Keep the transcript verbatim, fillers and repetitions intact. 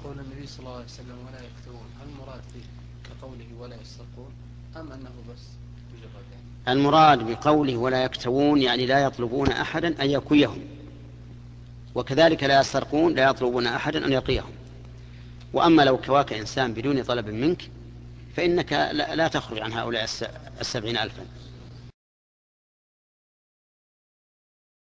قول النبي صلى الله عليه وسلم ولا يكتوون، هل المراد فيه كقوله ولا يسرقون أم أنه بس مجرد يعني؟ المراد بقوله ولا يكتوون يعني لا يطلبون أحدا أن يكويهم، وكذلك لا يسرقون لا يطلبون أحدا أن يقيهم. وأما لو كواك إنسان بدون طلب منك فإنك لا تخرج عن هؤلاء السبعين ألفا.